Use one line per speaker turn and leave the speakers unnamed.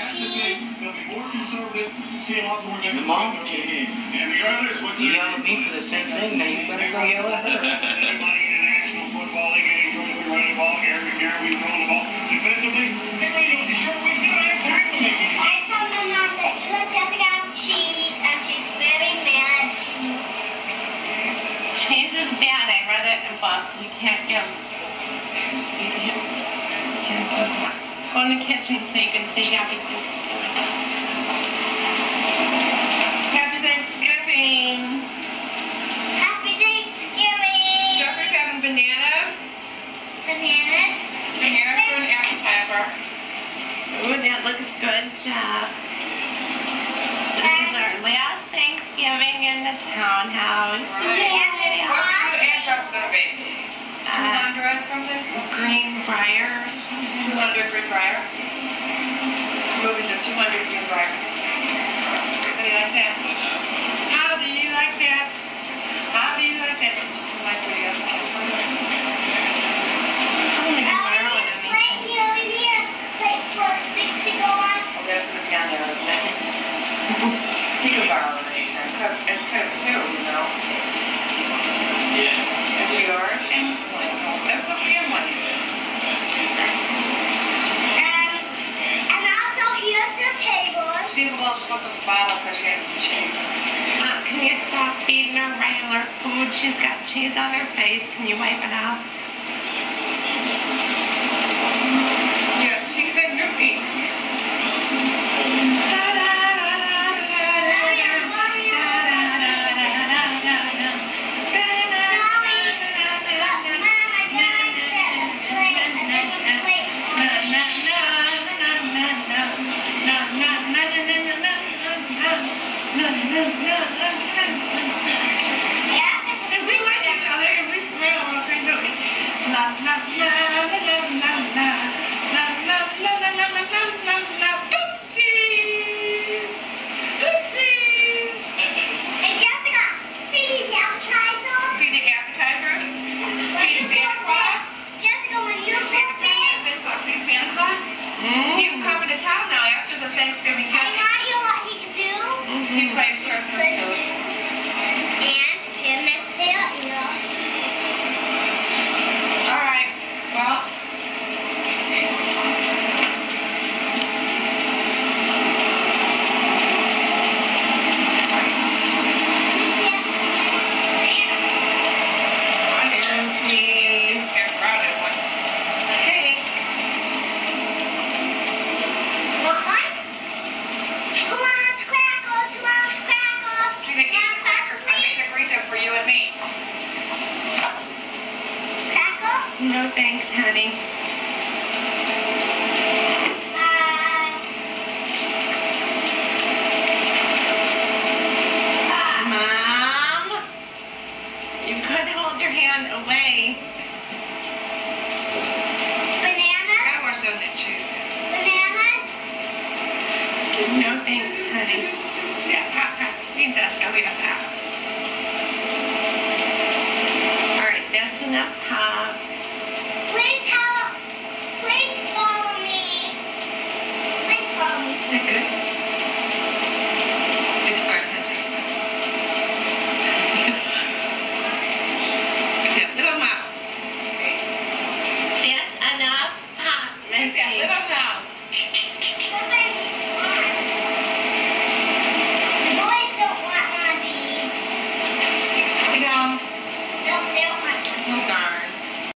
cheese.
Mom, you yell at me for the same thing, now you better go yell at her.
I told my mom that you look up without cheese, and she's very mad.
Cheese is bad. I read it in a book. You can't give. Go in the kitchen so you can see happy Thanksgiving. Happy Thanksgiving.
Happy Thanksgiving.
Jeffrey's having bananas.
Bananas.
Bananas for an appetizer. Ooh, that looks good, Jeff. This is our last Thanksgiving in the townhouse.
Right.
What's your address going to be? 200 something? Greenbrier. 200 Greenbrier. Moving to 200 Greenbrier. How do you like that? How do you like that? How do you like that? My video. Oh, that's the piano, isn't it? You can borrow it anytime, because it's his too, you know?
Yeah.
It's yours? That's the family.
And also here's the table.
She's a little stuck at the bottom because she has some cheese. Can you stop feeding her regular food? She's got cheese on her face. Can you wipe it out? Yeah, she's in your feet. No thanks, honey. Mom, you could hold your hand away.
Banana?
I gotta wash down that cheese.
Banana?
No thanks, honey. Yeah, pop. Need this. Go eat a pop. All right, that's enough pop.
Please follow me. Please follow me.
Is it good? It's good, honey. That little mouth. That's enough pop, Missy. That little mouth.
Boys don't want one of these.
We don't.
No, they don't want one.
Oh, darn.